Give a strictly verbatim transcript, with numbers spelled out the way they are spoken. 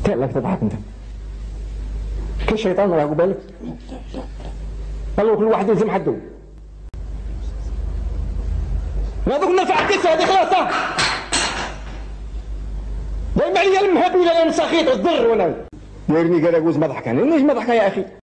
لك تضحك انت كالشيطان راهو بالك. والله كل واحد يلزم حده. هذوك نفع كيس هذه خلاص. دايما عليا المهب ولا انا سخيط الضر ولا دايرني قال اجوز مضحك انا نيش مضحك يا اخي.